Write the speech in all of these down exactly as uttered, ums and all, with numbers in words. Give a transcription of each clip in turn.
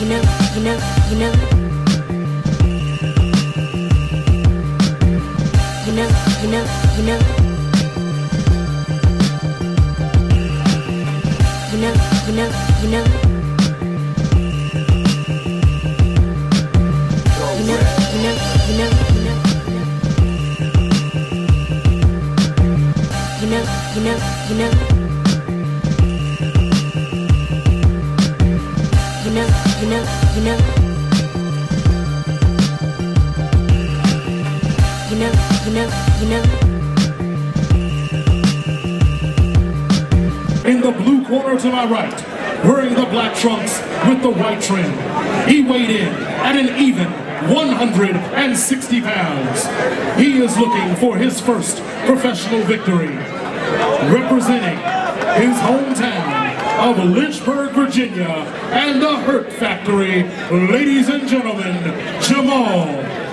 know, you know, you know. You know, you know, you know. You know, you know, you know. You know, you know, you know, you know. You know, you know, you know. You know, you know, you know. You know, you know, you know. In the blue corner to my right, wearing the black trunks with the white trim, he weighed in at an even one hundred sixty pounds. He is looking for his first professional victory, representing his hometown of Lynchburg, Virginia, and the Hurt Factory, ladies and gentlemen, Jamal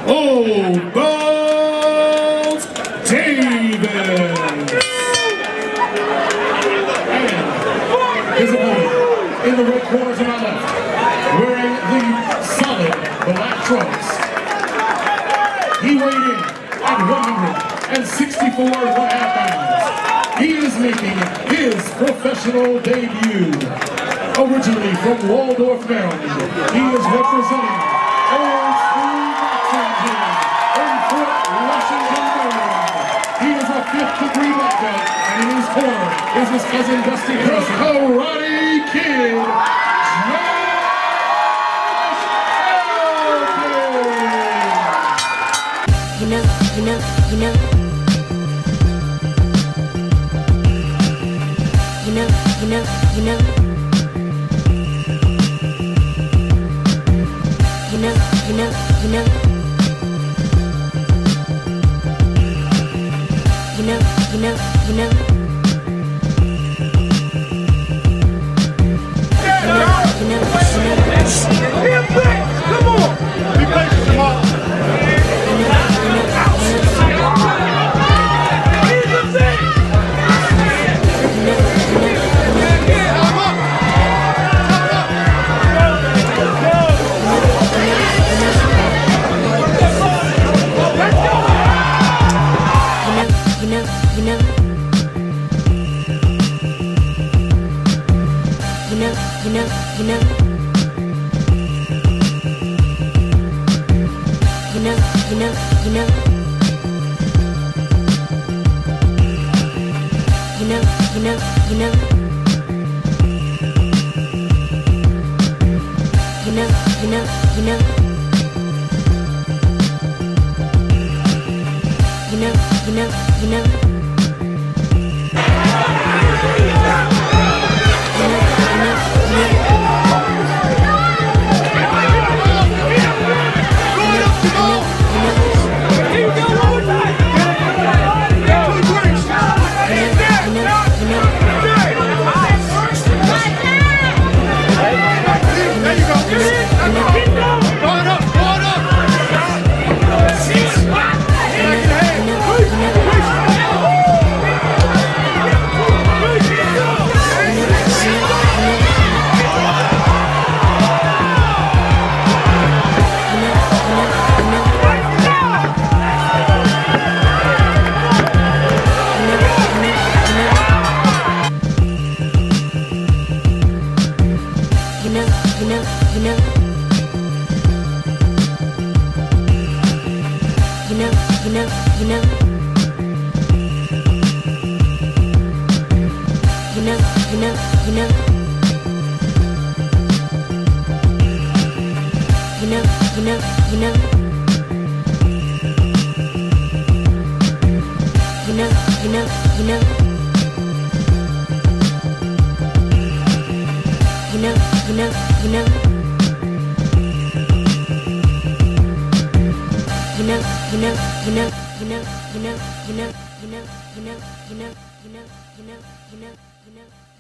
O'Balls Davis. And his opponent in the red corner to my left, wearing the solid black trunks. He weighed in at one hundred sixty-four and one half pounds. He is making his professional debut. Originally from Waldorf, Maryland, he is representing Old School Boxing Gym in Fort Washington, Maryland. He is a fifth degree black belt, and in his corner is his cousin Dusty Harris, Karate Kid. You know, you know, you know. You know, you know, you know. You know, you know, you know. You know, you know, you know. You know, you know, you know. Come on! Be patient, Jamal. You know, you know, you know. You know, you know, you know. You know, you know, you know. You know, you know, you know. You know, you know, you know. You know, you know, you know, you know, you know, you know, you know, you know, you know.